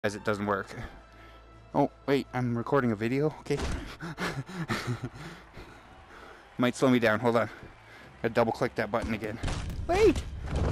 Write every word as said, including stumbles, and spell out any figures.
As it doesn't work. Oh, wait, I'm recording a video? Okay. Might slow me down, hold on. Gotta double click that button again. Wait!